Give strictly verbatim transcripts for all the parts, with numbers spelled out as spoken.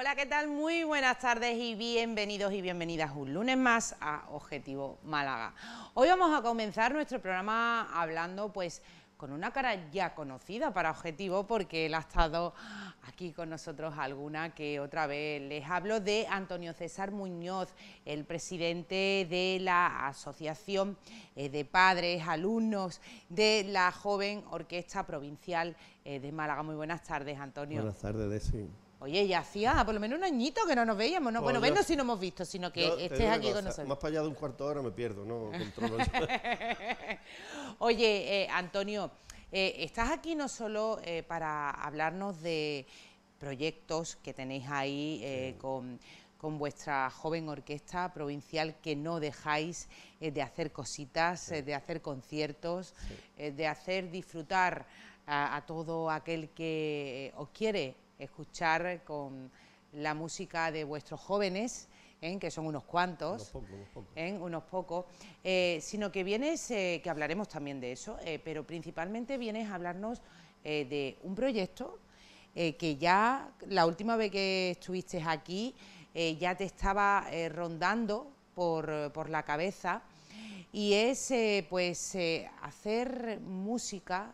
Hola, ¿qué tal? Muy buenas tardes y bienvenidos y bienvenidas un lunes más a Objetivo Málaga. Hoy vamos a comenzar nuestro programa hablando pues con una cara ya conocida para Objetivo, porque él ha estado aquí con nosotros alguna que otra vez. Les hablo de Antonio César Muñoz, el presidente de la Asociación de Padres, Alumnos de la Joven Orquesta Provincial de Málaga. Muy buenas tardes, Antonio. Buenas tardes, Desi. Oye, ya hacía por lo menos un añito que no nos veíamos, ¿no? Pues bueno, yo, vernos sí no hemos visto, sino que yo te estés digo aquí una con cosa, nosotros. más para allá de un cuarto de hora me pierdo, no controlo yo. Oye, eh, Antonio, eh, estás aquí no solo eh, para hablarnos de proyectos que tenéis ahí eh, Sí. con, con vuestra joven orquesta provincial, que no dejáis eh, de hacer cositas, Sí. eh, de hacer conciertos, Sí. eh, de hacer disfrutar a, a todo aquel que os quiere escuchar con la música de vuestros jóvenes, ¿eh? Que son unos cuantos, Unos pocos, unos pocos. ¿eh? unos pocos, eh, sino que vienes, eh, que hablaremos también de eso, eh, pero principalmente vienes a hablarnos eh, de un proyecto eh, que ya la última vez que estuviste aquí eh, ya te estaba eh, rondando por, por la cabeza, y es eh, pues eh, hacer música,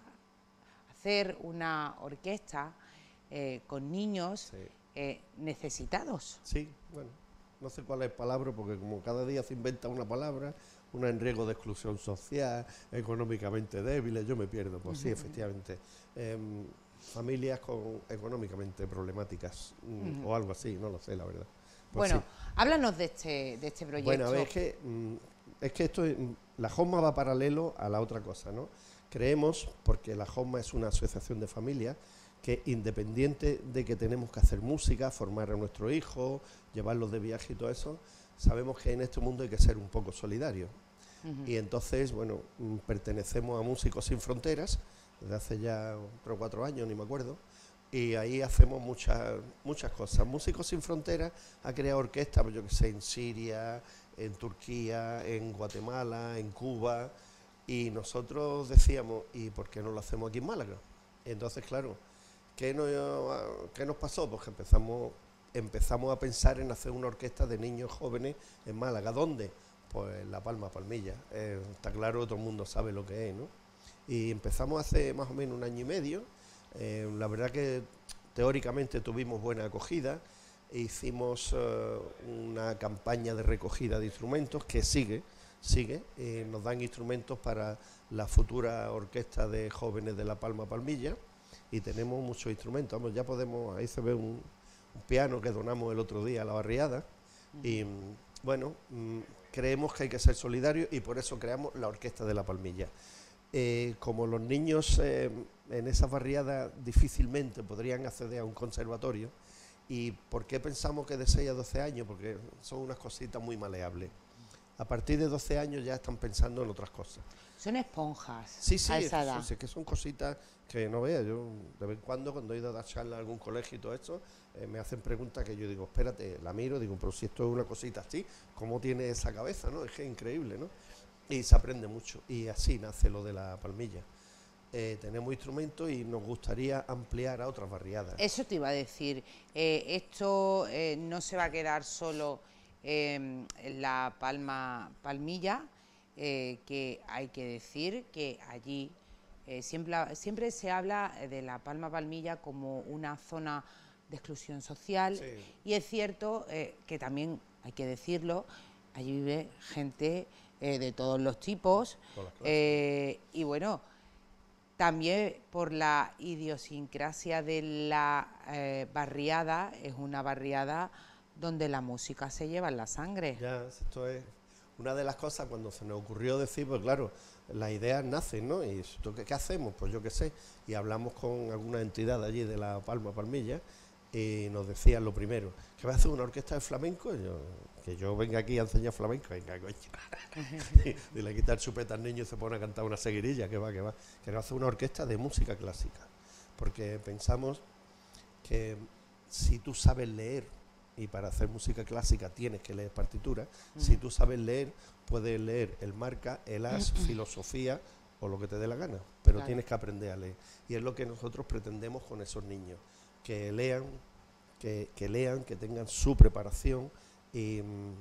hacer una orquesta eh, con niños Sí. eh, necesitados. Sí, bueno, no sé cuál es la palabra, porque como cada día se inventa una palabra, un enriego de exclusión social, económicamente débiles, yo me pierdo. Pues sí, efectivamente. Eh, familias con económicamente problemáticas, mm, Ujú. o algo así, no lo sé, la verdad. Pues Bueno, sí. háblanos de este, de este proyecto. Bueno, a ver, es que, mm, es que esto, es- la JOMA va paralelo a la otra cosa, ¿no? Creemos, porque la JOMA es una asociación de familias, que independiente de que tenemos que hacer música, formar a nuestros hijos, llevarlos de viaje y todo eso, sabemos que en este mundo hay que ser un poco solidario. Ujú. Y entonces, bueno, mm, pertenecemos a Músicos Sin Fronteras, desde hace ya tres o cuatro años, ni me acuerdo, y ahí hacemos muchas muchas cosas. Músicos Sin Fronteras ha creado orquestas, pues yo que sé, en Siria, en Turquía, en Guatemala, en Cuba, y nosotros decíamos, ¿y por qué no lo hacemos aquí en Málaga? Entonces, claro, ¿qué nos, qué nos pasó? Pues que empezamos, empezamos a pensar en hacer una orquesta de niños jóvenes en Málaga. ¿Dónde? Pues en La Palma, Palmilla. Eh, está claro, todo el mundo sabe lo que es, ¿no? Y empezamos hace más o menos un año y medio. Eh, la verdad que teóricamente tuvimos buena acogida. Hicimos uh, una campaña de recogida de instrumentos que sigue, sigue. Eh, nos dan instrumentos para la futura orquesta de jóvenes de La Palma, Palmilla. Y tenemos muchos instrumentos. Vamos, ya podemos, ahí se ve un, un piano que donamos el otro día a la barriada. Uh-huh. Y bueno, mmm, creemos que hay que ser solidarios y por eso creamos la Orquesta de La Palmilla. Eh, como los niños eh, en esas barriadas difícilmente podrían acceder a un conservatorio, ¿y por qué pensamos que de seis a doce años? Porque son unas cositas muy maleables. A partir de doce años ya están pensando en otras cosas. Son esponjas. Sí, sí, a esa edad. Es, es que son cositas que no veas. Yo de vez en cuando, cuando he ido a dar charlas a algún colegio y todo esto, eh, me hacen preguntas que yo digo, espérate, la miro, digo, pero si esto es una cosita así, ¿cómo tiene esa cabeza? ¿No? Es que es increíble, ¿no? Y se aprende mucho. Y así nace lo de La Palmilla. Eh, tenemos instrumentos y nos gustaría ampliar a otras barriadas. Eso te iba a decir. Eh, esto eh, no se va a quedar solo eh, en La Palma, Palmilla, eh, que hay que decir que allí eh, siempre, siempre se habla de La Palma, Palmilla como una zona de exclusión social. Sí. Y es cierto eh, que también, hay que decirlo, allí vive gente eh, de todos los tipos. Todas las clases. Eh, y bueno, también por la idiosincrasia de la eh, barriada, es una barriada donde la música se lleva en la sangre. Ya, esto es una de las cosas cuando se nos ocurrió decir, pues claro, las ideas nacen, ¿no? Y ¿qué, qué hacemos? Pues yo qué sé. Y hablamos con alguna entidad allí de La Palma, Palmilla, y nos decían lo primero, ¿que va a hacer una orquesta de flamenco? Y yo, que yo venga aquí a enseñar flamenco, venga, coño. Y le quita el chupete al niño y se pone a cantar una seguirilla, que va, que va. Que va a hacer una orquesta de música clásica. Porque pensamos que si tú sabes leer, y para hacer música clásica tienes que leer partituras, uh-huh. Si tú sabes leer, puedes leer el marca, el as, uh-huh. Filosofía o lo que te dé la gana, pero claro, tienes que aprender a leer. Y es lo que nosotros pretendemos con esos niños, que lean, que, que lean, que tengan su preparación y,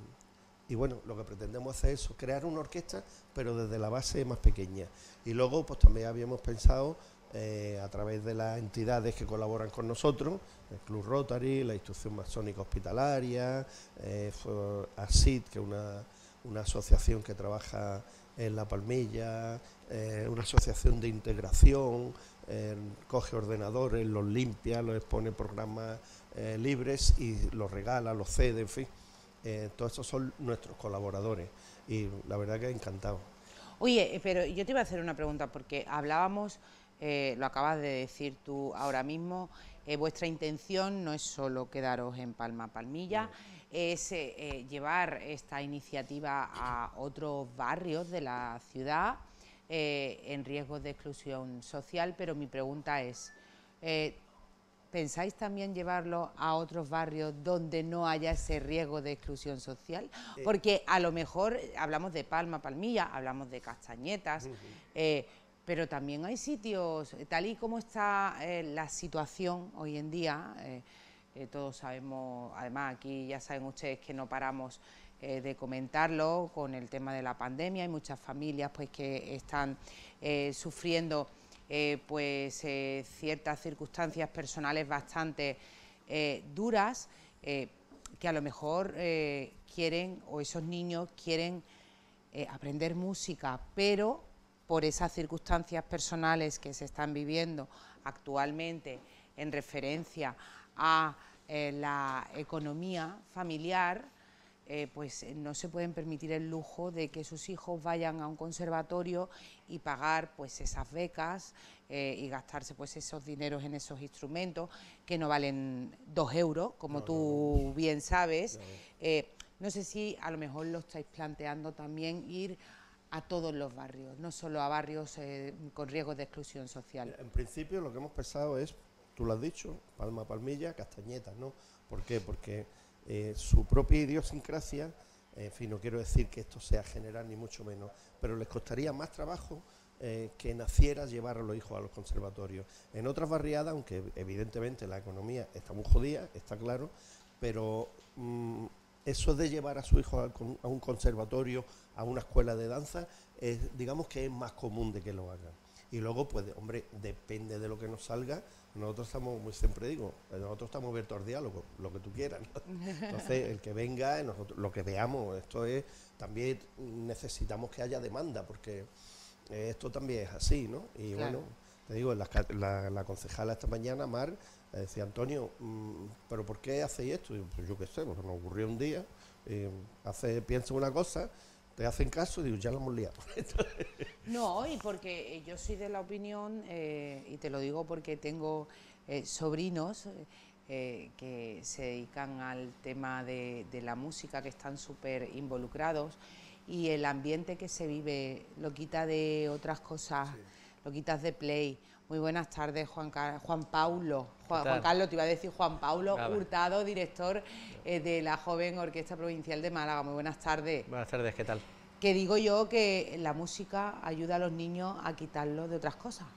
y bueno, lo que pretendemos hacer es crear una orquesta, pero desde la base más pequeña. Y luego pues también habíamos pensado eh, a través de las entidades que colaboran con nosotros, el Club Rotary, la Institución Masónica Hospitalaria, eh, A S I D, que es una, una asociación que trabaja en La Palmilla, eh, una asociación de integración, eh, coge ordenadores, los limpia, los expone programas eh, libres y los regala, los cede, en fin. Eh, todos estos son nuestros colaboradores y la verdad que encantado. Oye, pero yo te iba a hacer una pregunta porque hablábamos, eh, lo acabas de decir tú ahora mismo, eh, vuestra intención no es solo quedaros en Palma Palmilla, no. es eh, llevar esta iniciativa a otros barrios de la ciudad eh, en riesgo de exclusión social, pero mi pregunta es, eh, ¿pensáis también llevarlo a otros barrios donde no haya ese riesgo de exclusión social? Porque a lo mejor hablamos de Palma, Palmilla, hablamos de Castañetas, eh, pero también hay sitios, tal y como está eh, la situación hoy en día, eh, eh, todos sabemos, además aquí ya saben ustedes que no paramos eh, de comentarlo con el tema de la pandemia, hay muchas familias pues que están eh, sufriendo Eh, pues eh, ciertas circunstancias personales bastante eh, duras eh, que a lo mejor eh, quieren, o esos niños quieren eh, aprender música, pero por esas circunstancias personales que se están viviendo actualmente en referencia a eh, la economía familiar, Eh, pues no se pueden permitir el lujo de que sus hijos vayan a un conservatorio y pagar pues esas becas eh, y gastarse pues esos dineros en esos instrumentos que no valen dos euros, como no, tú no, no. bien sabes. No. Eh, no sé si a lo mejor lo estáis planteando también ir a todos los barrios, no solo a barrios eh, con riesgos de exclusión social. En principio lo que hemos pensado es, tú lo has dicho, Palma, Palmilla, Castañetas, ¿no? ¿Por qué? Porque Eh, su propia idiosincrasia, eh, en fin, no quiero decir que esto sea general ni mucho menos, pero les costaría más trabajo eh, que naciera llevar a los hijos a los conservatorios. En otras barriadas, aunque evidentemente la economía está muy jodida, está claro, pero mmm, eso de llevar a su hijo a, a un conservatorio, a una escuela de danza, es, digamos que es más común de que lo hagan. Y luego, pues, hombre, depende de lo que nos salga. Nosotros estamos, como siempre digo, nosotros estamos abiertos al diálogo, lo que tú quieras, ¿no? Entonces, el que venga, nosotros, lo que veamos, esto es, también necesitamos que haya demanda, porque esto también es así, ¿no? Y claro. Bueno, te digo, la, la, la concejala esta mañana, Mar, decía, Antonio, mmm, ¿pero por qué hacéis esto? Y pues yo qué sé, pues nos ocurrió un día, eh, hace, piensa una cosa, te hacen caso y digo, ya lo hemos liado. No, y porque yo soy de la opinión, eh, y te lo digo porque tengo eh, sobrinos eh, que se dedican al tema de, de la música, que están súper involucrados, y el ambiente que se vive lo quita de otras cosas, sí. Lo quitas de play. Muy buenas tardes, Juan, Car Juan Paulo. Juan, Juan Carlos, te iba a decir Juan Paulo Nada. Hurtado, director eh, de la Joven Orquesta Provincial de Málaga. Muy buenas tardes. Buenas tardes, ¿qué tal? Que digo yo que la música ayuda a los niños a quitarlos de otras cosas.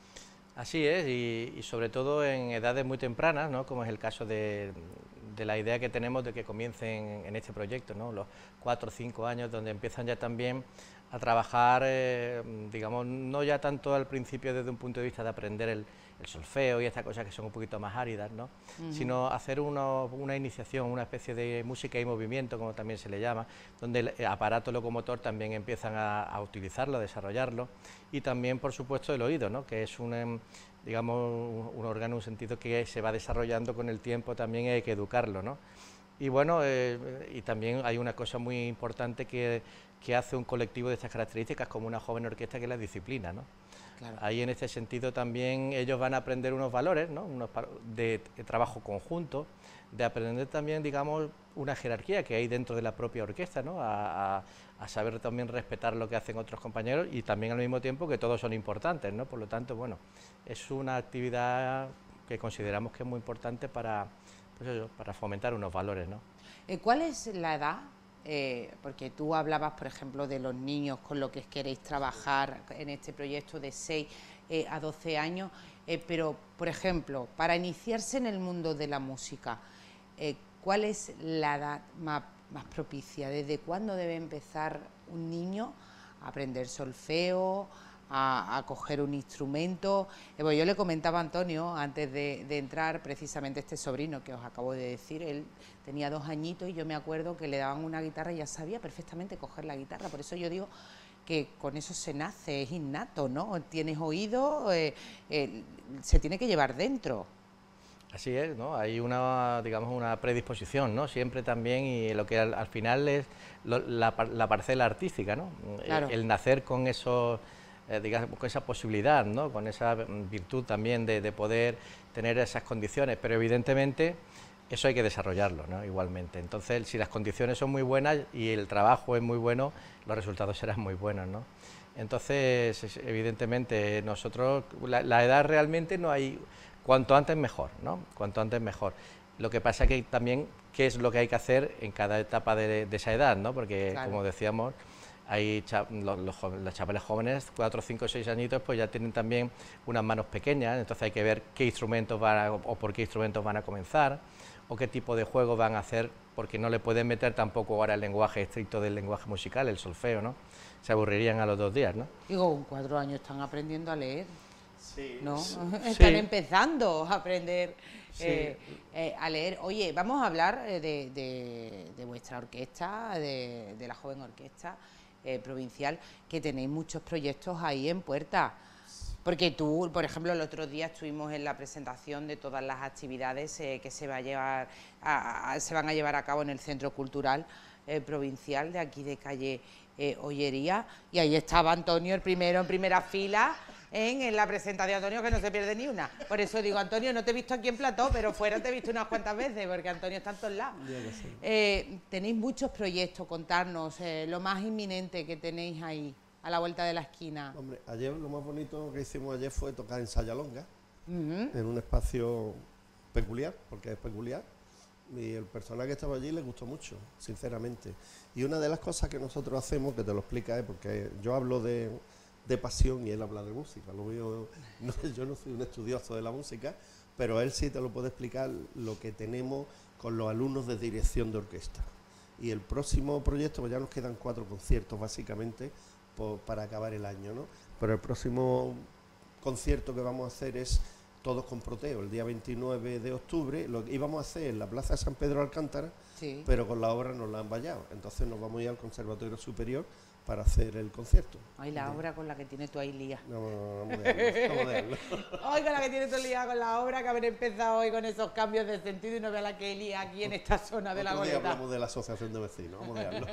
Así es, y, y sobre todo en edades muy tempranas, ¿no? Como es el caso de, de la idea que tenemos de que comiencen en este proyecto, ¿no? Los cuatro o cinco años, donde empiezan ya también a trabajar, eh, digamos, no ya tanto al principio desde un punto de vista de aprender el, el solfeo y estas cosas que son un poquito más áridas, ¿no? Uh-huh. Sino hacer uno, una iniciación, una especie de música y movimiento, como también se le llama, donde el aparato locomotor también empiezan a, a utilizarlo, a desarrollarlo, y también, por supuesto, el oído, ¿no? Que es un, digamos, un órgano, un sentido que se va desarrollando con el tiempo, también hay que educarlo, ¿no? Y bueno, eh, y también hay una cosa muy importante que, que hace un colectivo de estas características como una joven orquesta, que es la disciplina, ¿no? Claro. Ahí en este sentido también ellos van a aprender unos valores, ¿no? Unos de, de trabajo conjunto, de aprender también, digamos, una jerarquía que hay dentro de la propia orquesta, ¿no? A, a, a saber también respetar lo que hacen otros compañeros y también al mismo tiempo que todos son importantes, ¿no? Por lo tanto, bueno, es una actividad que consideramos que es muy importante para, pues eso, para fomentar unos valores, ¿no? ¿Cuál es la edad? Eh, porque tú hablabas, por ejemplo, de los niños con los que queréis trabajar en este proyecto de seis. eh, a doce años, eh, pero, por ejemplo, para iniciarse en el mundo de la música, eh, ¿cuál es la edad más, más propicia? ¿Desde cuándo debe empezar un niño a aprender solfeo, a, a coger un instrumento? Eh, pues yo le comentaba a Antonio, antes de, de entrar, precisamente este sobrino que os acabo de decir, él tenía dos añitos y yo me acuerdo que le daban una guitarra y ya sabía perfectamente coger la guitarra. Por eso yo digo que con eso se nace, es innato, ¿no? Tienes oído, eh, eh, se tiene que llevar dentro. Así es, ¿no? Hay una, digamos, una predisposición, ¿no? Siempre también, y lo que al, al final es lo, la, la parcela artística, ¿no? Claro. El, el nacer con esos, eh, digamos, con esa posibilidad, ¿no? Con esa virtud también de, de poder tener esas condiciones, pero evidentemente eso hay que desarrollarlo, ¿no? Igualmente. Entonces, si las condiciones son muy buenas y el trabajo es muy bueno, los resultados serán muy buenos, ¿no? Entonces, evidentemente, nosotros, la, la edad realmente no hay, cuanto antes mejor, ¿no? Cuanto antes mejor. Lo que pasa es que también, ¿qué es lo que hay que hacer en cada etapa de, de esa edad, ¿no? Porque, claro, como decíamos, hay los, los, los chavales jóvenes, cuatro, cinco, seis añitos, pues ya tienen también unas manos pequeñas, entonces hay que ver qué instrumentos van a, o por qué instrumentos van a comenzar, o qué tipo de juego van a hacer, porque no le pueden meter tampoco ahora el lenguaje estricto del lenguaje musical, el solfeo, ¿no? Se aburrirían a los dos días, ¿no? Digo, con cuatro años están aprendiendo a leer, sí, ¿no? Sí. Están sí. empezando a aprender Sí. eh, eh, a leer. Oye, vamos a hablar de, de, de vuestra orquesta, de, de la joven orquesta eh, provincial, que tenéis muchos proyectos ahí en puerta. Porque tú, por ejemplo, el otro día estuvimos en la presentación de todas las actividades eh, que se, va a llevar a, a, se van a llevar a cabo en el Centro Cultural eh, Provincial de aquí de calle eh, Ollería, y ahí estaba Antonio, el primero en primera fila, en, en la presentación de Antonio, que no se pierde ni una. Por eso digo, Antonio, no te he visto aquí en plató, pero fuera te he visto unas cuantas veces, porque Antonio está en todos lados. Eh, tenéis muchos proyectos, contarnos eh, lo más inminente que tenéis ahí, a la vuelta de la esquina. Hombre, ayer lo más bonito que hicimos ayer fue tocar en Sayalonga, Uh-huh. en un espacio peculiar, porque es peculiar, y el personal que estaba allí le gustó mucho, sinceramente. Y una de las cosas que nosotros hacemos, que te lo explica, es porque yo hablo de, de pasión y él habla de música. Lo mío, no, yo no soy un estudioso de la música, pero él sí te lo puede explicar lo que tenemos con los alumnos de dirección de orquesta. Y el próximo proyecto, pues ya nos quedan cuatro conciertos básicamente por, para acabar el año, ¿no? Pero el próximo concierto que vamos a hacer es Todos con Proteo, el día veintinueve de octubre. Lo íbamos a hacer en la Plaza de San Pedro de Alcántara, sí, pero con la obra nos la han vallado. Entonces nos vamos a ir al Conservatorio Superior para hacer el concierto. Ay, la de... obra con la que tiene tú ahí lía. No, no, no, no, no, no, Ay, con la que tiene tú lía con la obra, que haber empezado hoy con esos cambios de sentido y no vea la que lía aquí en esta zona de la Goleta. Hablamos de la asociación de vecinos, vamos a verlo.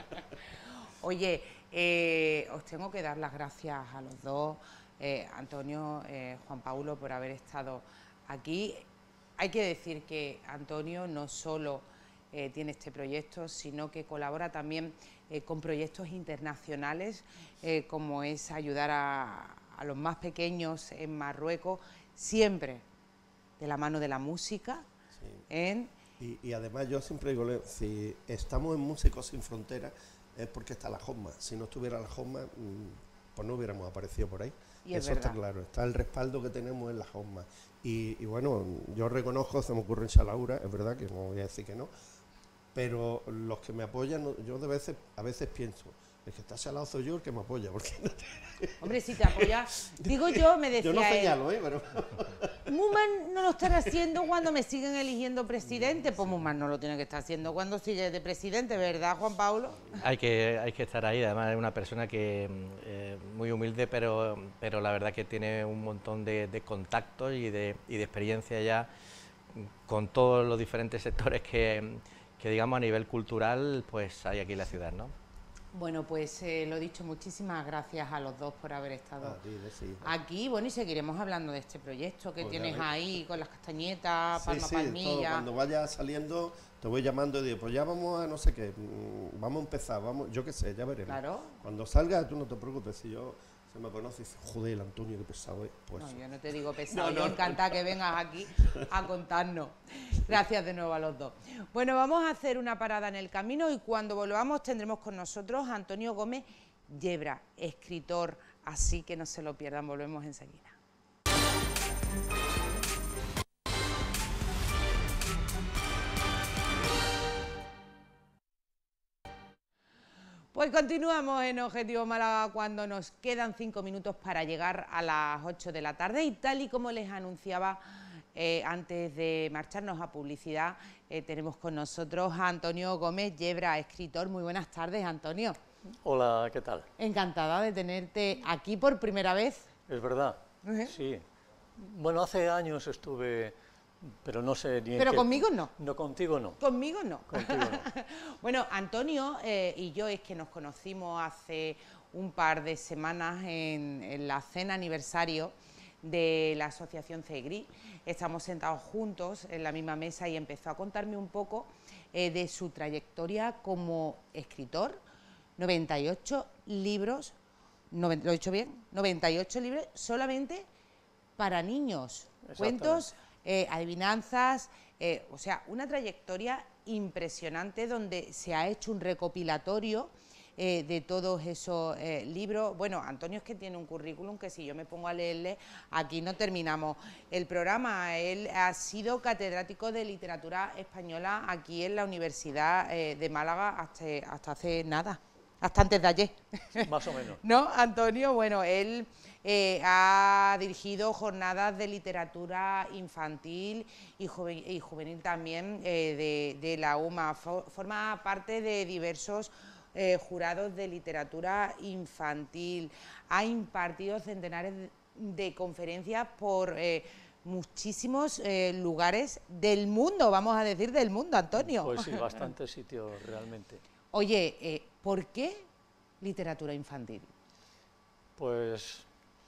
Oye, eh, os tengo que dar las gracias a los dos, eh, Antonio, eh, Juan Paulo, por haber estado aquí. Hay que decir que Antonio no solo eh, tiene este proyecto, sino que colabora también eh, con proyectos internacionales, eh, como es ayudar a, a los más pequeños en Marruecos, siempre de la mano de la música. Sí. En... Y, y además yo siempre digo, si estamos en Músicos Sin Fronteras, es porque está la Josma. Si no estuviera la Josma, pues no hubiéramos aparecido por ahí. Y es Eso verdad. Está claro, está el respaldo que tenemos en la Josma. Y, y bueno, yo reconozco, se me ocurre en Xalaura, es verdad que no voy a decir que no, pero los que me apoyan, yo de veces, a veces pienso, es que está Xalao soy yo el que me apoya, porque no te... Hombre, si te apoya, digo yo, me decía yo no él, señalo, ¿eh? Pero... muy mal no lo estará haciendo cuando me siguen eligiendo presidente, pues muy mal no lo tiene que estar haciendo cuando sigue de presidente, ¿verdad, Juan Paulo? Hay que, hay que estar ahí, además es una persona que eh, muy humilde, pero, pero la verdad que tiene un montón de, de contactos y de, y de experiencia ya con todos los diferentes sectores que, que digamos a nivel cultural pues hay aquí en la ciudad, ¿no? Bueno, pues eh, lo dicho, muchísimas gracias a los dos por haber estado ah, sí, sí. aquí. Bueno, y seguiremos hablando de este proyecto que pues tienes ahí con las castañetas, sí, palma sí, palmilla. todo. Cuando vaya saliendo te voy llamando y digo, pues ya vamos a no sé qué, vamos a empezar, vamos, yo qué sé, ya veremos. Claro. Cuando salga tú no te preocupes, si yo se me conoce y dice, joder, el Antonio, qué pesado es. Pues, no, yo no te digo pesado, no, yo no, encantada no. que vengas aquí a contarnos. Gracias de nuevo a los dos. Bueno, vamos a hacer una parada en el camino y cuando volvamos tendremos con nosotros a Antonio Gómez Yebra, escritor, así que no se lo pierdan, volvemos enseguida. Pues continuamos en Objetivo Málaga cuando nos quedan cinco minutos para llegar a las ocho de la tarde y tal y como les anunciaba eh, antes de marcharnos a publicidad, eh, tenemos con nosotros a Antonio Gómez Yebra, escritor. Muy buenas tardes, Antonio. Hola, ¿qué tal? Encantada de tenerte aquí por primera vez. Es verdad, ¿Eh? sí. Bueno, hace años estuve, pero no sé ni en Pero qué- conmigo no. No, contigo no. Conmigo no. Contigo no. Bueno, Antonio eh, y yo es que nos conocimos hace un par de semanas en, en la cena aniversario de la asociación CEGRI. Estamos sentados juntos en la misma mesa y empezó a contarme un poco eh, de su trayectoria como escritor. noventa y ocho libros, noven- ¿lo he dicho bien? noventa y ocho libros solamente para niños, cuentos, eh, adivinanzas, eh, o sea, una trayectoria impresionante donde se ha hecho un recopilatorio eh, de todos esos eh, libros. Bueno, Antonio es que tiene un currículum que si yo me pongo a leerle, aquí no terminamos el programa. Él ha sido catedrático de literatura española aquí en la Universidad eh, de Málaga hasta, hasta hace nada, hasta antes de ayer. Más o menos. ¿No, Antonio? Bueno, él eh, ha dirigido jornadas de literatura infantil y, juve- y juvenil también eh, de, de la U M A. Fo- forma parte de diversos eh, jurados de literatura infantil. Ha impartido centenares de, de conferencias por eh, muchísimos eh, lugares del mundo, vamos a decir del mundo, Antonio. Pues sí, bastantes sitios realmente. Oye, eh, ¿por qué literatura infantil? Pues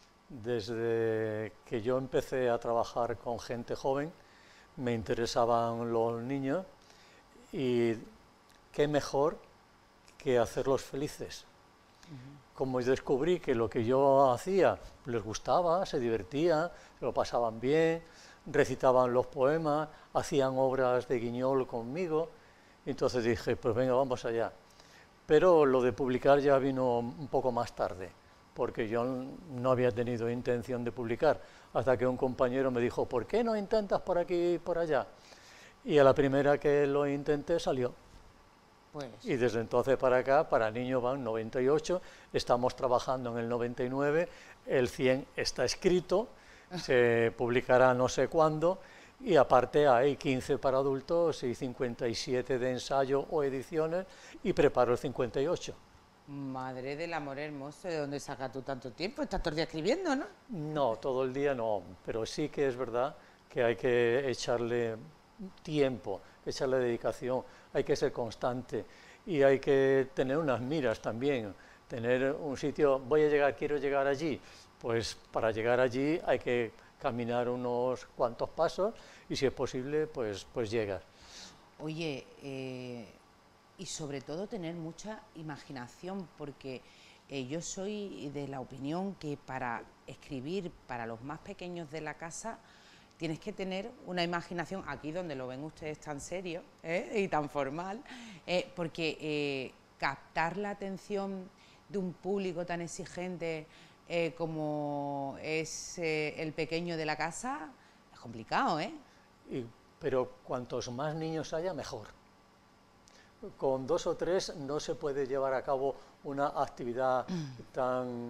desde que yo empecé a trabajar con gente joven, me interesaban los niños y qué mejor que hacerlos felices. Como descubrí que lo que yo hacía les gustaba, se divertían, se lo pasaban bien, recitaban los poemas, hacían obras de guiñol conmigo, entonces dije, pues venga, vamos allá. Pero lo de publicar ya vino un poco más tarde, porque yo no había tenido intención de publicar, hasta que un compañero me dijo, ¿por qué no intentas por aquí y por allá? Y a la primera que lo intenté salió. Pues, Y desde entonces para acá, para niños van noventa y ocho, estamos trabajando en el noventa y nueve, el cien está escrito, se publicará no sé cuándo, y aparte hay quince para adultos y cincuenta y siete de ensayo o ediciones, y preparo el cincuenta y ocho. madre del amor hermoso, ¿de dónde sacas tú tanto tiempo? Estás todo el día escribiendo, ¿no? No, todo el día no, pero sí que es verdad que hay que echarle tiempo, echarle dedicación, hay que ser constante y hay que tener unas miras también, tener un sitio, voy a llegar, quiero llegar allí, pues para llegar allí hay que caminar unos cuantos pasos y si es posible, pues, pues llegas. Oye, eh, y sobre todo tener mucha imaginación, porque eh, yo soy de la opinión que para escribir para los más pequeños de la casa tienes que tener una imaginación, aquí donde lo ven ustedes tan serio ¿eh? y tan formal, eh, porque eh, captar la atención de un público tan exigente eh, como es eh, el pequeño de la casa es complicado, ¿eh? Y, pero cuantos más niños haya, mejor. Con dos o tres no se puede llevar a cabo una actividad tan,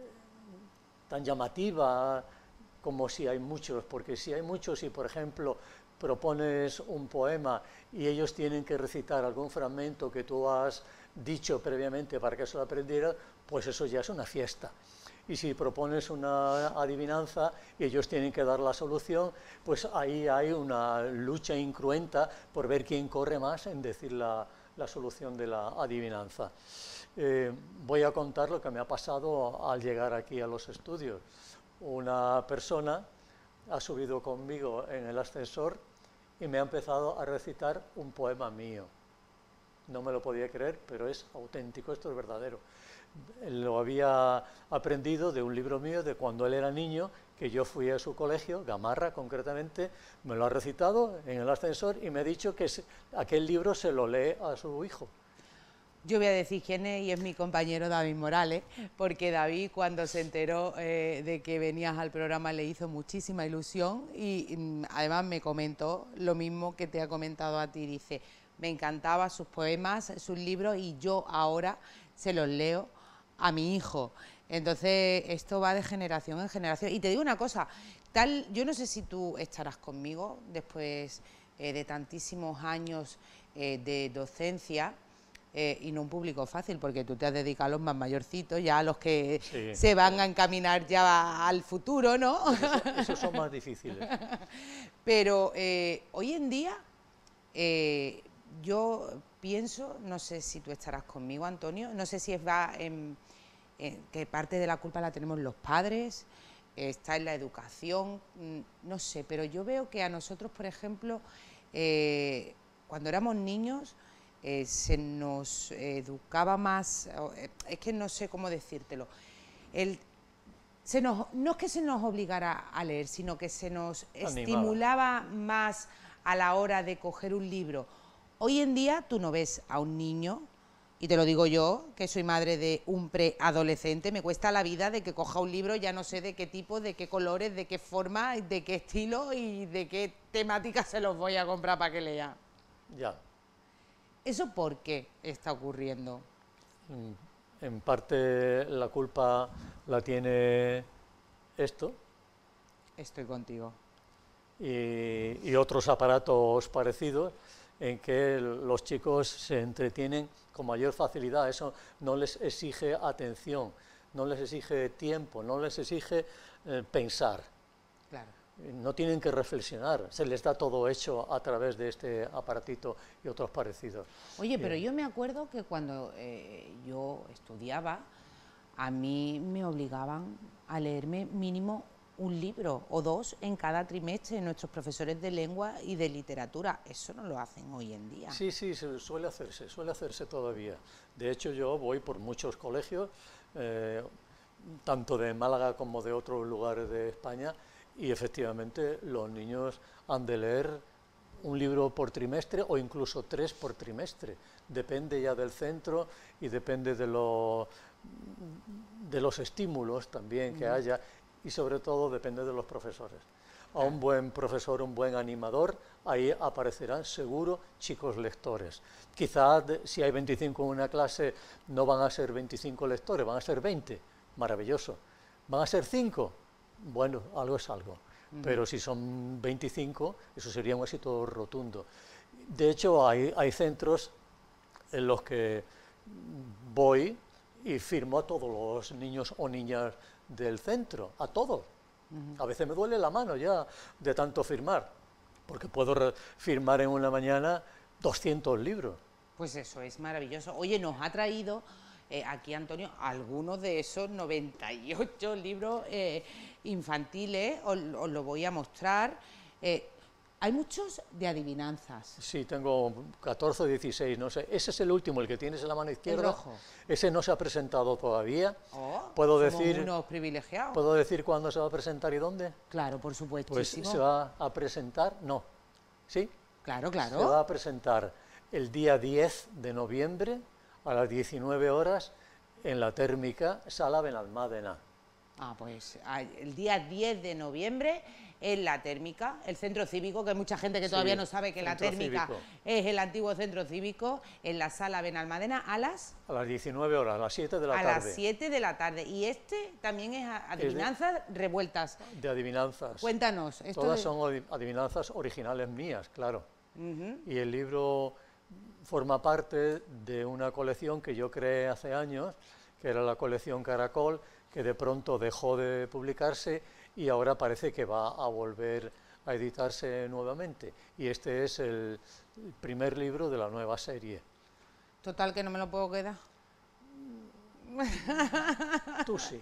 tan llamativa como si hay muchos, porque si hay muchos y, por ejemplo, propones un poema y ellos tienen que recitar algún fragmento que tú has dicho previamente para que se lo aprendieran, pues eso ya es una fiesta. Y si propones una adivinanza y ellos tienen que dar la solución, pues ahí hay una lucha incruenta por ver quién corre más en decir la, la solución de la adivinanza. Eh, voy a contar lo que me ha pasado al llegar aquí a los estudios. Una persona ha subido conmigo en el ascensor y me ha empezado a recitar un poema mío. No me lo podía creer, pero es auténtico, esto es verdadero. Lo había aprendido de un libro mío de cuando él era niño, que yo fui a su colegio, Gamarra concretamente, me lo ha recitado en el ascensor y me ha dicho que aquel libro se lo lee a su hijo. Yo voy a decir quién es y es mi compañero David Morales, porque David cuando se enteró eh, de que venías al programa le hizo muchísima ilusión y, y además me comentó lo mismo que te ha comentado a ti, dice, me encantaban sus poemas, sus libros y yo ahora se los leo a mi hijo. Entonces esto va de generación en generación. Y te digo una cosa, tal, yo no sé si tú estarás conmigo después eh, de tantísimos años eh, de docencia, Eh, y no un público fácil, porque tú te has dedicado a los más mayorcitos, ya a los que sí, se van a encaminar ya al futuro, ¿no? Eso, esos son más difíciles. Pero eh, hoy en día eh, yo pienso, no sé si tú estarás conmigo, Antonio, no sé si es va en, en que parte de la culpa la tenemos los padres, eh, está en la educación, no sé, pero yo veo que a nosotros, por ejemplo, eh, cuando éramos niños, Eh, se nos educaba más, eh, es que no sé cómo decírtelo, el, se nos, no es que se nos obligara a leer, sino que se nos Animaba. estimulaba más a la hora de coger un libro. Hoy en día tú no ves a un niño, y te lo digo yo, que soy madre de un preadolescente, me cuesta la vida de que coja un libro, ya no sé de qué tipo, de qué colores, de qué forma, de qué estilo y de qué temática se los voy a comprar para que lea. Ya. ¿Eso por qué está ocurriendo? En parte la culpa la tiene esto Estoy contigo. y, y otros aparatos parecidos en que los chicos se entretienen con mayor facilidad. Eso no les exige atención, no les exige tiempo, no les exige eh, pensar. Claro. No tienen que reflexionar, se les da todo hecho a través de este aparatito y otros parecidos. Oye, pero yo me acuerdo que cuando eh, yo estudiaba, a mí me obligaban a leerme mínimo un libro o dos en cada trimestre, nuestros profesores de lengua y de literatura. Eso no lo hacen hoy en día. Sí, sí, suele hacerse, suele hacerse todavía. De hecho, yo voy por muchos colegios, eh, tanto de Málaga como de otros lugares de España, y efectivamente los niños han de leer un libro por trimestre o incluso tres por trimestre. Depende ya del centro y depende de, lo, de los estímulos también que haya y sobre todo depende de los profesores. A un buen profesor, un buen animador, ahí aparecerán seguro chicos lectores. Quizás si hay veinticinco en una clase no van a ser veinticinco lectores, van a ser veinte, maravilloso. ¿Van a ser cinco? Bueno, algo es algo, uh-huh. Pero si son veinticinco, eso sería un éxito rotundo. De hecho, hay, hay centros en los que voy y firmo a todos los niños o niñas del centro, a todos. Uh-huh. A veces me duele la mano ya de tanto firmar, porque puedo firmar en una mañana doscientos libros. Pues eso es maravilloso. Oye, nos ha traído... Eh, aquí, Antonio, algunos de esos noventa y ocho libros eh, infantiles, os, os lo voy a mostrar. Eh, hay muchos de adivinanzas. Sí, tengo catorce o dieciséis, no sé. Ese es el último, el que tienes en la mano izquierda. El rojo. Ese no se ha presentado todavía. Oh, puedo somos decir, unos privilegiados. ¿Puedo decir cuándo se va a presentar y dónde? Claro, por supuesto. Pues se va a presentar, no. ¿Sí? Claro, claro. Se va a presentar el día diez de noviembre a las diecinueve horas en la térmica Sala Benalmádena. Ah, pues el día diez de noviembre en la térmica, el centro cívico, que hay mucha gente que todavía sí, no sabe que la térmica cívico. Es el antiguo centro cívico, en la Sala Benalmádena a las... A las diecinueve horas, a las siete de la a tarde. A las siete de la tarde. Y este también es adivinanzas es de, revueltas. De adivinanzas. Cuéntanos. Esto Todas de... son adivinanzas originales mías, claro. Uh-huh. Y el libro forma parte de una colección que yo creé hace años, que era la colección Caracol, que de pronto dejó de publicarse y ahora parece que va a volver a editarse nuevamente. Y este es el primer libro de la nueva serie. Total, que no me lo puedo quedar. Tú sí.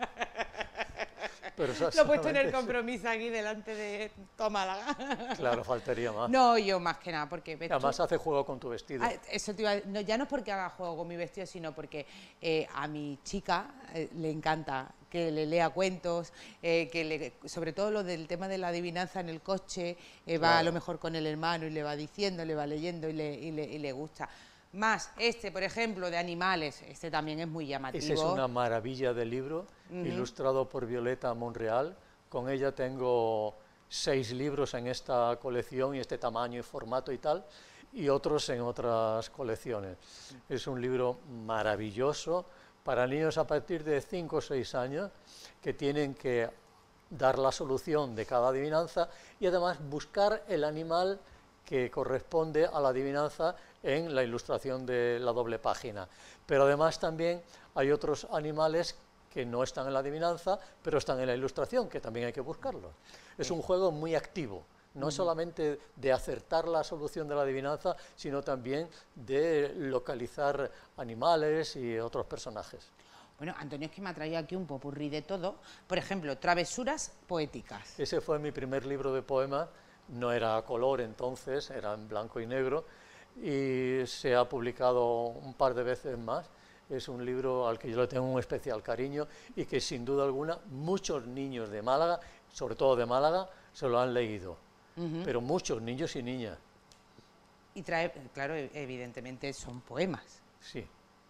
Pero lo he puesto en el compromiso aquí delante de Málaga. Claro, faltaría más. No, yo más que nada, porque... Además hace juego con tu vestido. Ah, eso te iba a... no, ya no es porque haga juego con mi vestido, sino porque eh, a mi chica eh, le encanta que le lea cuentos, eh, que le... sobre todo lo del tema de la adivinanza en el coche, eh, va claro. a lo mejor con el hermano y le va diciendo, le va leyendo y le, y le, y le gusta. más este, por ejemplo, de animales, este también es muy llamativo. Ese es una maravilla de libro, uh-huh. ilustrado por Violeta Monreal. Con ella tengo seis libros en esta colección y este tamaño y formato y tal, y otros en otras colecciones. Es un libro maravilloso para niños a partir de cinco o seis años que tienen que dar la solución de cada adivinanza y además buscar el animal que corresponde a la adivinanza en la ilustración de la doble página. Pero además también hay otros animales que no están en la adivinanza, pero están en la ilustración, que también hay que buscarlos. Es un juego muy activo, no solamente de acertar la solución de la adivinanza, sino también de localizar animales y otros personajes. Bueno, Antonio, es que me ha traído aquí un popurrí de todo. Por ejemplo, travesuras poéticas. Ese fue mi primer libro de poemas, no era a color entonces, era en blanco y negro, y se ha publicado un par de veces más. Es un libro al que yo le tengo un especial cariño y que sin duda alguna muchos niños de Málaga, sobre todo de Málaga, se lo han leído, uh-huh. pero muchos niños y niñas. Y trae, claro, evidentemente son poemas. Sí.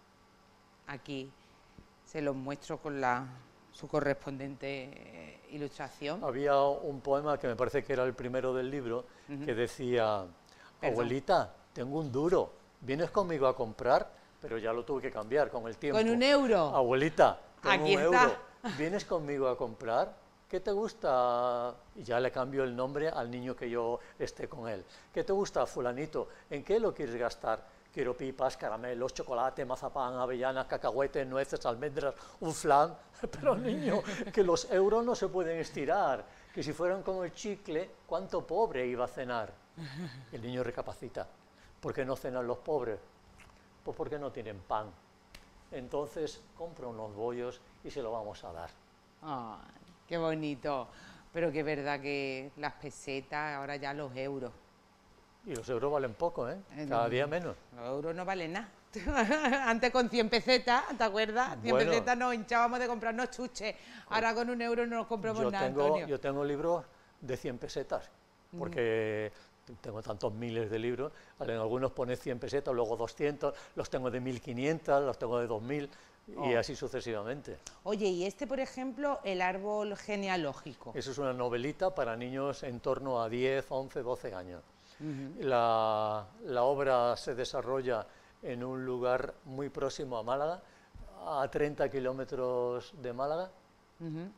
Aquí se los muestro con la, su correspondiente ilustración. Había un poema que me parece que era el primero del libro, uh-huh. que decía, abuelita, tengo un duro, ¿vienes conmigo a comprar? Pero ya lo tuve que cambiar con el tiempo. ¿Con un euro? Abuelita, tengo Aquí un está. euro, ¿vienes conmigo a comprar? ¿Qué te gusta? Y ya le cambio el nombre al niño que yo esté con él. ¿Qué te gusta, fulanito? ¿En qué lo quieres gastar? Quiero pipas, caramelos, chocolate, mazapán, avellanas, cacahuetes, nueces, almendras, un flan. Pero niño, que los euros no se pueden estirar, que si fueran como el chicle, ¿cuánto pobre iba a cenar? El niño recapacita. ¿Por qué no cenan los pobres? Pues porque no tienen pan. Entonces compra unos bollos y se lo vamos a dar. ¡Ay, qué bonito! Pero que es verdad que las pesetas, ahora ya los euros. Y los euros valen poco, ¿eh? Cada día menos. Los euros no valen nada. Antes con cien pesetas, ¿te acuerdas? cien bueno, pesetas nos hinchábamos de comprarnos chuches. Ahora con un euro no nos compramos yo nada, tengo, Antonio. Yo tengo libros de cien pesetas, porque mm. tengo tantos miles de libros. En algunos pone cien pesetas, luego doscientos, los tengo de mil quinientos, los tengo de dos mil oh. y así sucesivamente. Oye, y este, por ejemplo, el árbol genealógico. Eso es una novelita para niños en torno a diez, once, doce años. Uh-huh. la, la obra se desarrolla en un lugar muy próximo a Málaga, a treinta kilómetros de Málaga, uh-huh.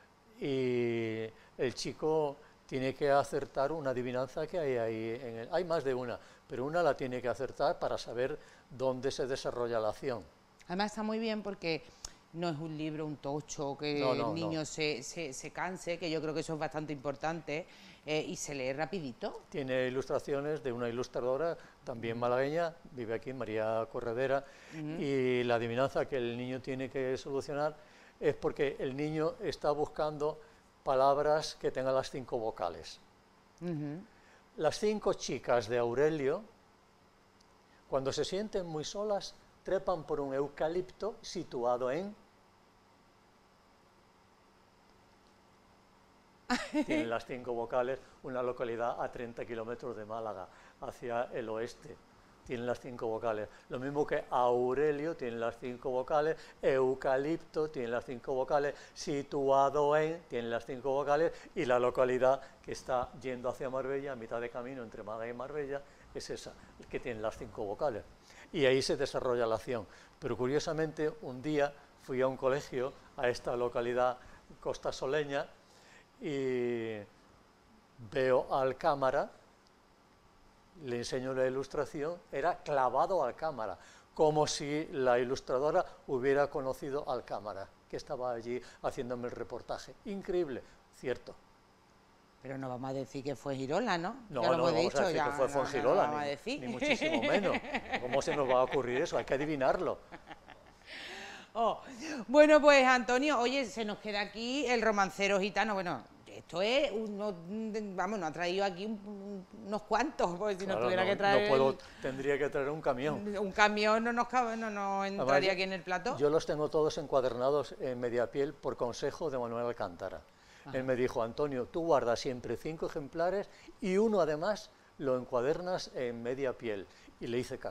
y el chico tiene que acertar una adivinanza que hay ahí. En el, hay más de una, pero una la tiene que acertar para saber dónde se desarrolla la acción. Además está muy bien porque no es un libro, un tocho, que no, no, el niño no. Se, se, se canse, que yo creo que eso es bastante importante, eh, y se lee rapidito. Tiene ilustraciones de una ilustradora, también malagueña, vive aquí, María Corredera, uh-huh. y la adivinanza que el niño tiene que solucionar es porque el niño está buscando palabras que tengan las cinco vocales. Uh-huh. Las cinco chicas de Aurelio, cuando se sienten muy solas, trepan por un eucalipto situado en... Tienen las cinco vocales, una localidad a treinta kilómetros de Málaga, hacia el oeste. Tienen las cinco vocales. Lo mismo que Aurelio tiene las cinco vocales, eucalipto tiene las cinco vocales, situado en tiene las cinco vocales, y la localidad que está yendo hacia Marbella, a mitad de camino entre Málaga y Marbella, es esa, que tiene las cinco vocales. Y ahí se desarrolla la acción. Pero curiosamente, un día fui a un colegio, a esta localidad costasoleña, y veo al cámara, le enseño la ilustración, era clavado al cámara, como si la ilustradora hubiera conocido al cámara, que estaba allí haciéndome el reportaje. Increíble, cierto. Pero no vamos a decir que fue Girola, ¿no? No, ya lo no, no hemos vamos dicho, a decir ya, que fue no, Fuengirola, no, no ni, decir. ni muchísimo menos. ¿Cómo se nos va a ocurrir eso? Hay que adivinarlo. Oh. Bueno, pues Antonio, oye, se nos queda aquí el romancero gitano. Bueno, esto es, uno, vamos, nos ha traído aquí un, unos cuantos, porque si claro, nos tuviera no, que traer... No puedo, tendría que traer un camión. Un camión no nos, cabe, no nos entraría Además, aquí en el plato. Yo los tengo todos encuadernados en Mediapiel por consejo de Manuel Alcántara. Ajá. Él me dijo, Antonio, tú guardas siempre cinco ejemplares y uno además lo encuadernas en Mediapiel. Y le hice caso.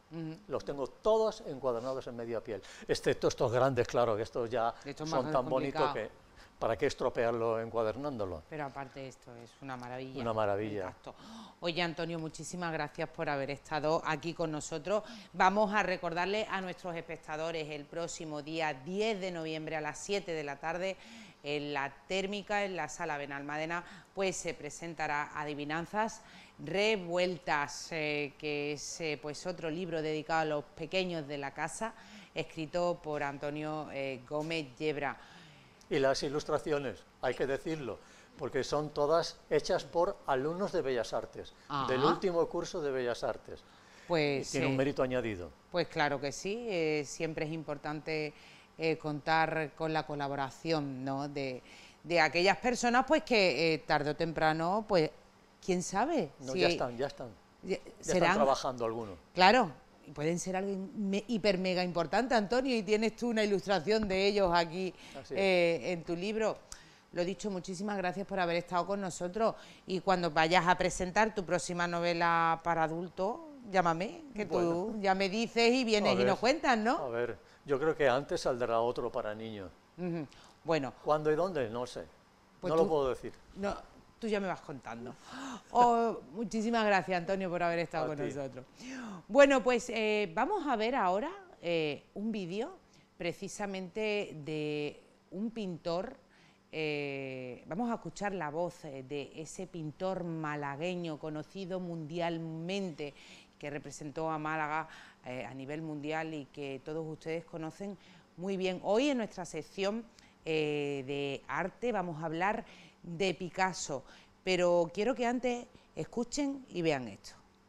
Uh-huh. Los tengo todos encuadernados en media piel, excepto estos grandes, claro, que estos ya esto son tan bonitos que para qué estropearlo encuadernándolo. Pero aparte esto es una maravilla. Una maravilla. Exacto. Oye, Antonio, muchísimas gracias por haber estado aquí con nosotros. Vamos a recordarle a nuestros espectadores el próximo día diez de noviembre a las siete de la tarde en la Térmica, en la Sala Benalmádena, pues se presentará Adivinanzas Revueltas, eh, que es eh, pues otro libro dedicado a los pequeños de la casa, escrito por Antonio eh, Gómez Yebra. Y las ilustraciones, hay que decirlo, porque son todas hechas por alumnos de Bellas Artes, Ajá. del último curso de Bellas Artes. Pues, tiene eh, un mérito añadido. Pues claro que sí, eh, siempre es importante eh, contar con la colaboración, ¿no?, de, de aquellas personas pues que eh, tarde o temprano, pues, quién sabe. No, si ya están, ya están. Ya, ya serán, están trabajando algunos. Claro. Pueden ser algo me, hiper mega importante, Antonio, y tienes tú una ilustración de ellos aquí eh, en tu libro. Lo dicho, muchísimas gracias por haber estado con nosotros, y cuando vayas a presentar tu próxima novela para adultos, llámame, que bueno, tú ya me dices y vienes ver, y nos cuentas, ¿no? A ver, yo creo que antes saldrá otro para niños. Uh-huh. Bueno. ¿Cuándo y dónde? No sé, pues no tú, lo puedo decir. No, tú ya me vas contando. Oh, muchísimas gracias, Antonio, por haber estado a con ti. nosotros. Bueno, pues eh, vamos a ver ahora eh, un vídeo precisamente de un pintor. Eh, vamos a escuchar la voz de ese pintor malagueño conocido mundialmente, que representó a Málaga eh, a nivel mundial y que todos ustedes conocen muy bien. Hoy en nuestra sección eh, de arte vamos a hablar de Picasso, pero quiero que antes escuchen y vean esto.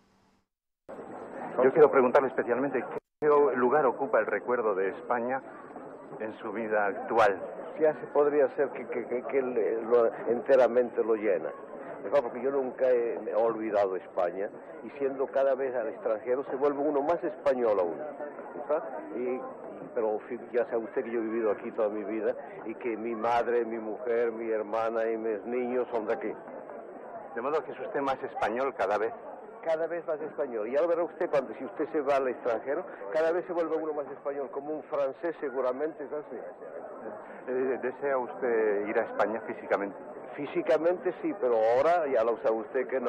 Yo quiero preguntarle especialmente qué lugar ocupa el recuerdo de España en su vida actual. Ya se podría ser que, que, que, que lo, enteramente lo llena. Porque yo nunca he, he olvidado España, y siendo cada vez al extranjero se vuelve uno más español aún. Y, pero ya sabe usted que yo he vivido aquí toda mi vida y que mi madre, mi mujer, mi hermana y mis niños son de aquí. De modo que es usted más español cada vez. Cada vez más español. Y ahora verá usted, cuando si usted se va al extranjero, cada vez se vuelve uno más español, como un francés seguramente es así. Eh, ¿Desea usted ir a España físicamente? Físicamente sí, pero ahora ya lo sabe usted que no.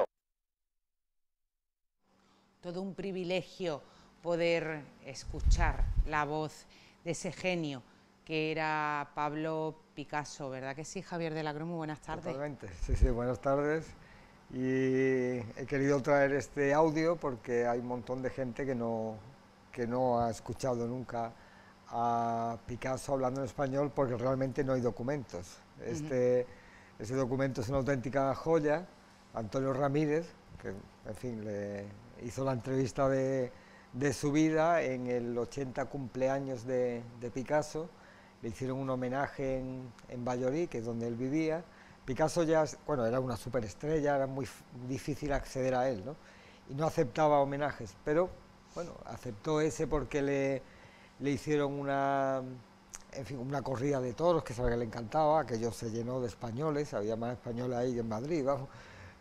Todo un privilegio poder escuchar la voz de ese genio que era Pablo Picasso, ¿verdad que sí, Javier de la Cruz? Muy buenas tardes. Totalmente, sí, sí, buenas tardes. Y he querido traer este audio porque hay un montón de gente que no, que no ha escuchado nunca a Picasso hablando en español, porque realmente no hay documentos. Este, uh-huh. Ese documento es una auténtica joya. Antonio Ramírez, que en fin, le hizo la entrevista de, de su vida en el ochenta cumpleaños de, de Picasso. Le hicieron un homenaje en, en Valladolid, que es donde él vivía. Picasso ya, bueno, era una superestrella, era muy difícil acceder a él, ¿no? Y no aceptaba homenajes, pero, bueno, aceptó ese porque le, le hicieron una, en fin, una corrida de toros, que sabe que le encantaba, aquello se llenó de españoles, había más españoles ahí que en Madrid, vamos.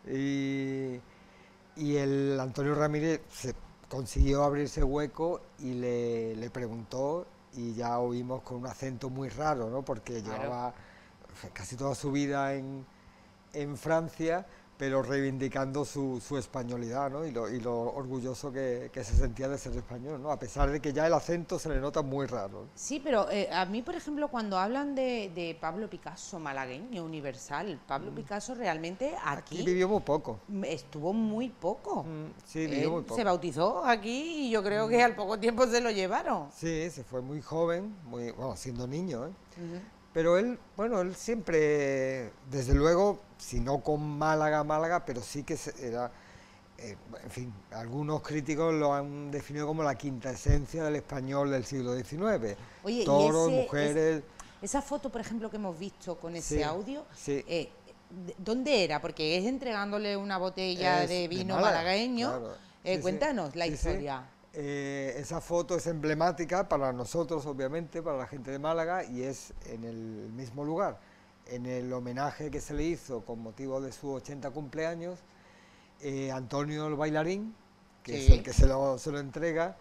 Y, y el Antonio Ramírez se consiguió abrirse hueco y le, le preguntó, y ya oímos con un acento muy raro, ¿no? Porque claro. Llevaba casi toda su vida en, en Francia, pero reivindicando su, su españolidad, ¿no? y, lo, y lo orgulloso que, que se sentía de ser español, ¿no? A pesar de que ya el acento se le nota muy raro, ¿no? Sí, pero eh, a mí, por ejemplo, cuando hablan de, de Pablo Picasso, malagueño, universal, Pablo mm. Picasso realmente aquí, aquí vivió muy poco. Estuvo muy poco. Mm, sí, vivió Él muy poco. Se bautizó aquí y yo creo que al poco tiempo se lo llevaron. Sí, se fue muy joven, muy, bueno, siendo niño, ¿eh? Uh-huh. Pero él, bueno, él siempre, desde luego, si no con Málaga, Málaga, pero sí que era, eh, en fin, algunos críticos lo han definido como la quinta esencia del español del siglo diecinueve. Oye, toros, y ese, mujeres... Es, esa foto, por ejemplo, que hemos visto con ese sí, audio, sí. Eh, ¿dónde era? Porque es entregándole una botella es de vino de Málaga, malagueño. Claro. Eh, Sí, cuéntanos sí. la Sí, historia. Sí. Eh, esa foto es emblemática para nosotros, obviamente, para la gente de Málaga, y es en el mismo lugar, en el homenaje que se le hizo con motivo de su ochenta cumpleaños. eh, Antonio el bailarín, que sí. es el que se lo, se lo entrega,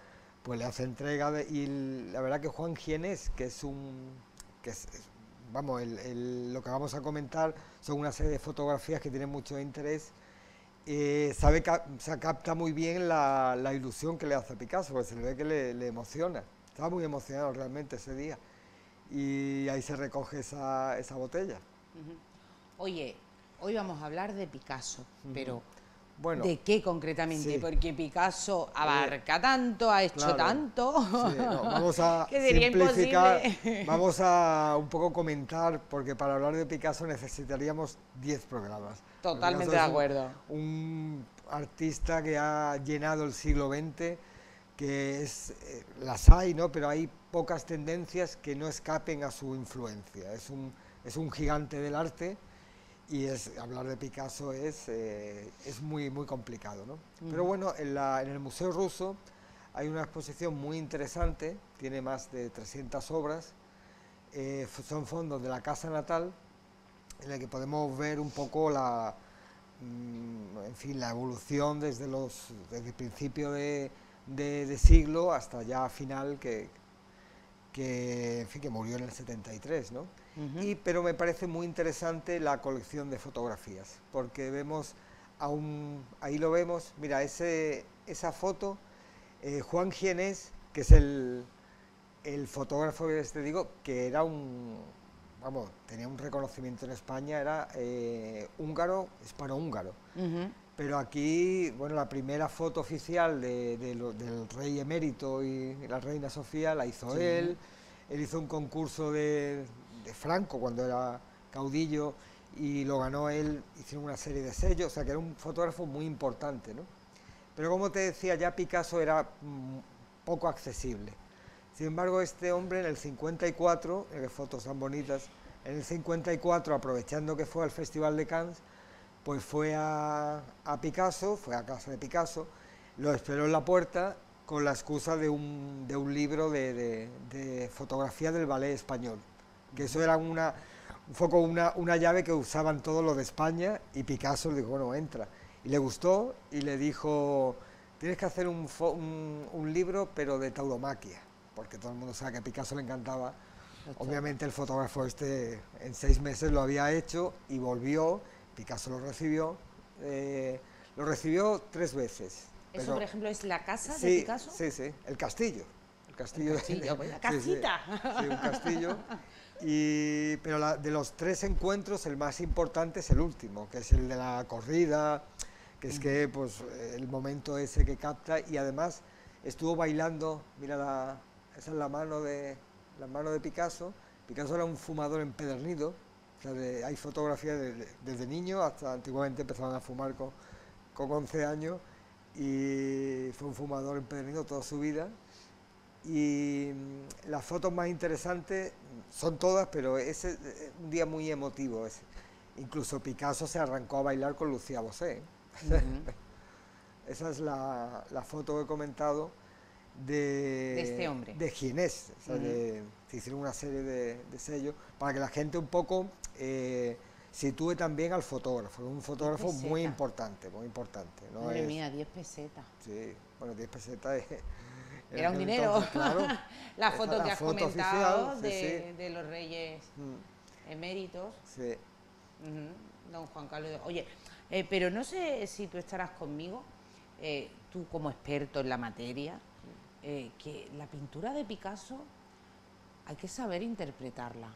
pues le hace entrega de, y la verdad que Juan Gienés, que es un, que es, vamos, el, el, lo que vamos a comentar son una serie de fotografías que tienen mucho interés, eh, sabe que se capta muy bien la, la ilusión que le hace a Picasso, porque se le ve que le, le emociona, estaba muy emocionado realmente ese día, y ahí se recoge esa, esa botella. Uh-huh. Oye, hoy vamos a hablar de Picasso, uh-huh. pero bueno, ¿de qué concretamente? Sí. Porque Picasso abarca tanto, ha hecho claro, tanto, sí, no, vamos a que sería simplificar, imposible. Vamos a un poco comentar, porque para hablar de Picasso necesitaríamos diez programas. Totalmente de acuerdo. Un, un artista que ha llenado el siglo veinte, que es, eh, las hay, ¿no? Pero hay pocas tendencias que no escapen a su influencia. Es un, es un gigante del arte. Y es, hablar de Picasso es, eh, es muy, muy complicado, ¿no? Mm. Pero bueno, en, la, en el Museo Ruso hay una exposición muy interesante, tiene más de trescientas obras, eh, son fondos de la casa natal, en la que podemos ver un poco la, mm, en fin, la evolución desde, los, desde el principio de, de, de siglo hasta ya final, que, que, en fin, que murió en el setenta y tres, ¿no? Uh-huh. Y, pero me parece muy interesante la colección de fotografías, porque vemos, a un, ahí lo vemos, mira, ese, esa foto, eh, Juan Gienés, que es el, el fotógrafo que te digo, que era un, vamos, tenía un reconocimiento en España, era eh, húngaro, hispano-húngaro. Uh-huh. Pero aquí, bueno, la primera foto oficial de, de lo, del rey emérito y la reina Sofía la hizo sí. él, él hizo un concurso de... de Franco cuando era caudillo y lo ganó él, hicieron una serie de sellos, o sea que era un fotógrafo muy importante, ¿no? Pero como te decía, ya Picasso era mm, poco accesible. Sin embargo, este hombre en el cincuenta y cuatro, eh, fotos tan bonitas, en el cincuenta y cuatro, aprovechando que fue al Festival de Cannes, pues fue a, a Picasso, fue a casa de Picasso, lo esperó en la puerta con la excusa de un, de un libro de, de, de fotografía del ballet español, que eso era una, un poco una, una llave que usaban todos los de España, y Picasso le dijo, bueno, entra. Y le gustó y le dijo, tienes que hacer un, un, un libro, pero de tauromaquia, porque todo el mundo sabe que a Picasso le encantaba. Obviamente el fotógrafo este en seis meses lo había hecho y volvió, Picasso lo recibió, eh, lo recibió tres veces. ¿Eso, pero, por ejemplo, es la casa sí, de Picasso? Sí, sí, el castillo. El castillo, el castillo de, la casita. Sí, sí, sí, un castillo. Y, pero la, de los tres encuentros, el más importante es el último, que es el de la corrida, que es que pues el momento ese que capta, y además estuvo bailando, mira, la, esa es la mano de, la mano de Picasso. Picasso era un fumador empedernido, o sea, de, hay fotografías de, de, desde niño hasta antiguamente empezaban a fumar con, con once años, y fue un fumador empedernido toda su vida. Y las fotos más interesantes son todas, pero ese es un día muy emotivo. Ese. Incluso Picasso se arrancó a bailar con Lucía Bosé. Uh-huh. Esa es la, la foto que he comentado de, de este hombre. De Gienés. O sea, uh-huh. de, se hicieron una serie de, de sellos para que la gente un poco eh, sitúe también al fotógrafo. Un fotógrafo muy importante, muy importante. ¿no? Madre es, mía, diez pesetas. Sí, bueno, diez pesetas es... Era un dinero. Entonces, claro, la foto que has foto comentado oficial, de, sí, sí. de los reyes mm. eméritos. Sí. Uh-huh. Don Juan Carlos. Oye, eh, pero no sé si tú estarás conmigo, eh, tú como experto en la materia, eh, que la pintura de Picasso hay que saber interpretarla.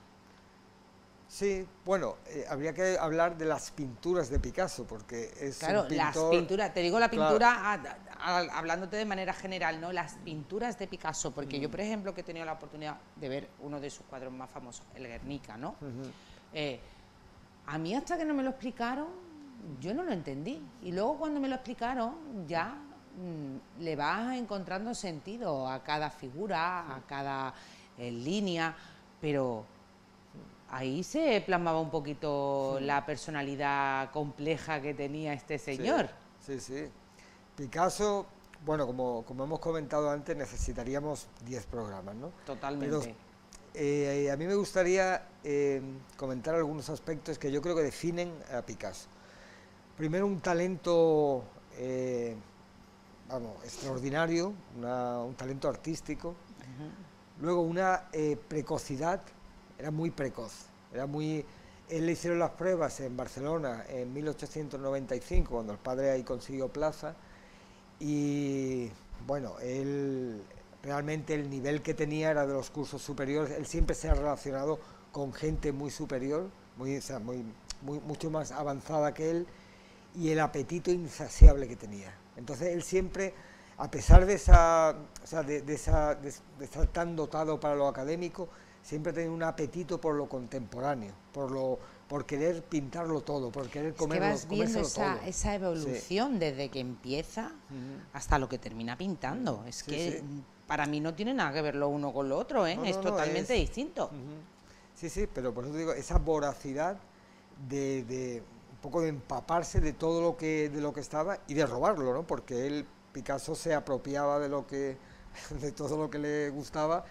Sí, bueno, eh, habría que hablar de las pinturas de Picasso, porque es claro, un pintor... las pinturas, te digo la pintura, claro. a, a, hablándote de manera general, ¿no? Las pinturas de Picasso, porque mm. yo, por ejemplo, que he tenido la oportunidad de ver uno de sus cuadros más famosos, el Guernica, ¿no? Uh-huh. eh, a mí hasta que no me lo explicaron, yo no lo entendí, y luego cuando me lo explicaron, ya mmm, le vas encontrando sentido a cada figura, a cada eh, línea, pero... ahí se plasmaba un poquito sí. la personalidad compleja que tenía este señor. Sí, sí. sí. Picasso, bueno, como, como hemos comentado antes, necesitaríamos diez programas, ¿no? Totalmente. Pero, eh, a mí me gustaría eh, comentar algunos aspectos que yo creo que definen a Picasso. Primero, un talento, eh, vamos, extraordinario, una, un talento artístico. Uh-huh. Luego una eh, precocidad, era muy precoz, era muy... Él le hicieron las pruebas en Barcelona en mil ochocientos noventa y cinco, cuando el padre ahí consiguió plaza, y bueno, él realmente el nivel que tenía era de los cursos superiores. Él siempre se ha relacionado con gente muy superior, muy, o sea, muy, muy, mucho más avanzada que él, y el apetito insaciable que tenía. Entonces él siempre, a pesar de, esa, o sea, de, de, esa, de, de estar tan dotado para lo académico, siempre tenía un apetito por lo contemporáneo, por lo por querer pintarlo todo, por querer comerlo, es que vas viendo esa, todo. esa evolución, sí, desde que empieza uh-huh. hasta lo que termina pintando. Es sí, que sí. para mí no tiene nada que ver lo uno con lo otro, ¿eh? No, es no, totalmente no, es... distinto. Uh-huh. Sí, sí, pero por eso te digo, esa voracidad de, de un poco de empaparse de todo lo que de lo que estaba y de robarlo, ¿no? Porque él, Picasso, se apropiaba de lo que de todo lo que le gustaba.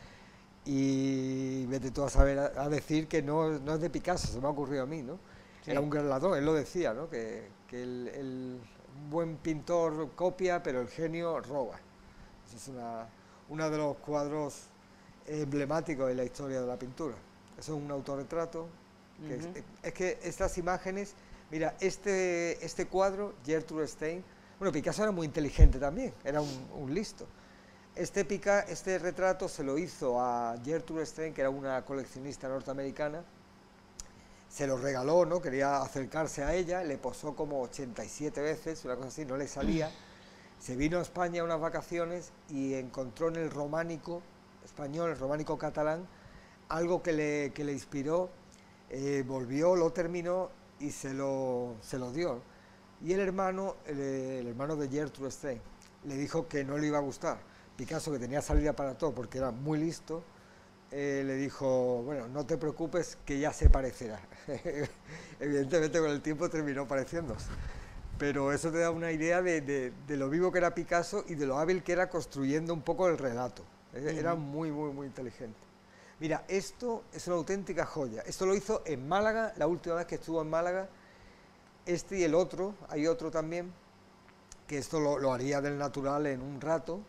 Y vete tú a saber a, a decir que no, no es de Picasso, se me ha ocurrido a mí, ¿no? Sí. Era un gran ladrón, él lo decía, ¿no? Que, que el, el buen pintor copia, pero el genio roba. Eso es una, uno de los cuadros emblemáticos de la historia de la pintura. Eso es un autorretrato. Que uh-huh. es, es que estas imágenes, mira, este, este cuadro, Gertrude Stein, bueno, Picasso era muy inteligente también, era un, un listo. Este, pica, este retrato se lo hizo a Gertrude Stein, que era una coleccionista norteamericana, se lo regaló, ¿no? Quería acercarse a ella, le posó como ochenta y siete veces, una cosa así, no le salía, se vino a España a unas vacaciones y encontró en el románico español, el románico catalán, algo que le, que le inspiró, eh, volvió, lo terminó y se lo, se lo dio. Y el hermano, el, el hermano de Gertrude Stein, le dijo que no le iba a gustar. Picasso, que tenía salida para todo porque era muy listo, eh, le dijo, bueno, no te preocupes que ya se parecerá. Evidentemente con el tiempo terminó pareciéndose, pero eso te da una idea de, de, de lo vivo que era Picasso y de lo hábil que era construyendo un poco el relato. Uh-huh. Era muy, muy, muy inteligente. Mira, esto es una auténtica joya. Esto lo hizo en Málaga, la última vez que estuvo en Málaga, este y el otro, hay otro también, que esto lo, lo haría del natural en un rato.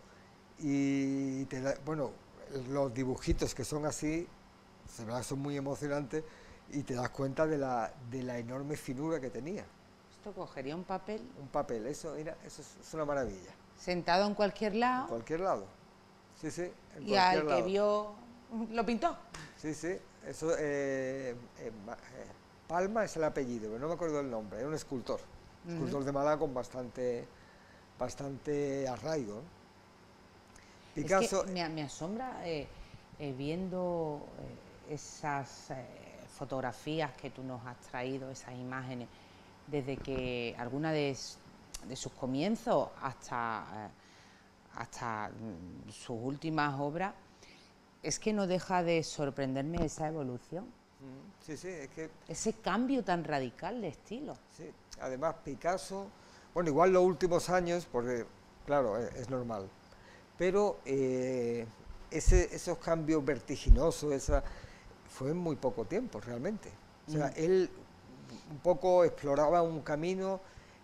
Y te da, bueno, los dibujitos que son así, se verdad, son muy emocionantes y te das cuenta de la, de la enorme finura que tenía. ¿Esto cogería un papel? Un papel, eso, mira, eso es, es una maravilla. ¿Sentado en cualquier lado? En cualquier lado, sí, sí. En ¿Y al lado. Que vio, lo pintó? Sí, sí, eso, eh, eh, Palma es el apellido, pero no me acuerdo el nombre, era un escultor, uh-huh. escultor de Málaga con bastante, bastante arraigo, ¿no? Picasso, es que me, me asombra eh, eh, viendo eh, esas eh, fotografías que tú nos has traído, esas imágenes, desde que alguna de, de sus comienzos hasta, eh, hasta sus últimas obras, es que no deja de sorprenderme esa evolución. Sí, sí, es que... Ese cambio tan radical de estilo. Sí, además Picasso, bueno, igual los últimos años, porque claro, es, es normal, pero eh, ese, esos cambios vertiginosos, esa, fue en muy poco tiempo realmente. O sea, mm. él un poco exploraba un camino,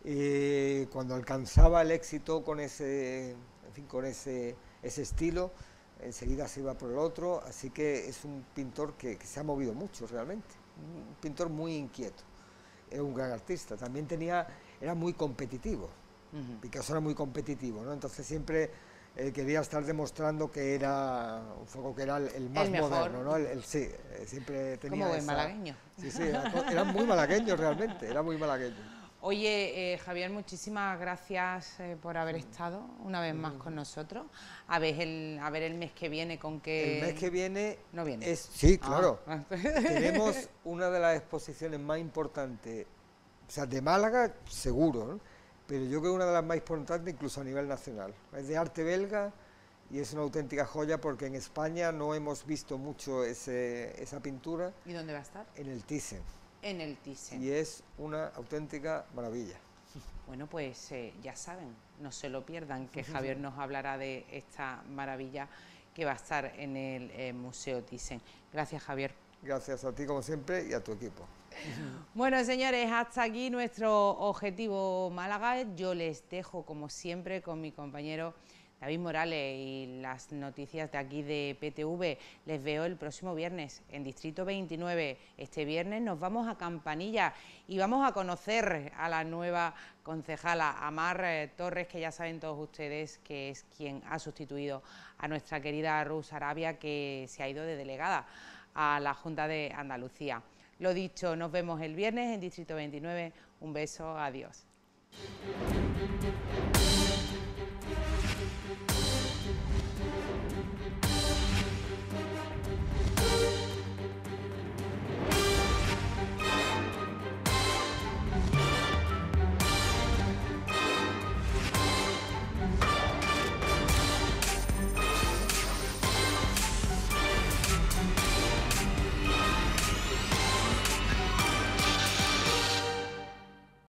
eh, cuando alcanzaba el éxito con ese, en fin, con ese, ese estilo, enseguida se iba por el otro, así que es un pintor que, que se ha movido mucho realmente, un pintor muy inquieto, era un gran artista, también tenía, era muy competitivo, uh-huh. Picasso era muy competitivo, ¿no? Entonces siempre eh, quería estar demostrando que era un poco que era el, el más el moderno, ¿no? El, el, sí, eh, siempre tenía como buen esa, malagueño. Sí, sí, era, era muy malagueño realmente, era muy malagueño. Oye, eh, Javier, muchísimas gracias eh, por haber estado una vez más con nosotros. A ver, el, a ver el mes que viene con qué... El mes que viene... No viene. Es, sí, claro. Ah. Tenemos una de las exposiciones más importantes, o sea, de Málaga, seguro, ¿no? Pero yo creo que una de las más importantes incluso a nivel nacional. Es de arte belga y es una auténtica joya porque en España no hemos visto mucho ese, esa pintura. ¿Y dónde va a estar? En el Thyssen. En el Thyssen. Y es una auténtica maravilla. Bueno, pues eh, ya saben, no se lo pierdan, que Javier nos hablará de esta maravilla que va a estar en el eh, Museo Thyssen. Gracias, Javier. Gracias a ti, como siempre, y a tu equipo. Bueno, señores, hasta aquí nuestro Objetivo Málaga. Yo les dejo, como siempre, con mi compañero David Morales y las noticias de aquí de P T V. Les veo el próximo viernes en Distrito veintinueve. Este viernes nos vamos a Campanilla y vamos a conocer a la nueva concejala, Amar eh, Torres, que ya saben todos ustedes que es quien ha sustituido a nuestra querida Rus Arabia, que se ha ido de delegada a la Junta de Andalucía. Lo dicho, nos vemos el viernes en Distrito veintinueve. Un beso, adiós.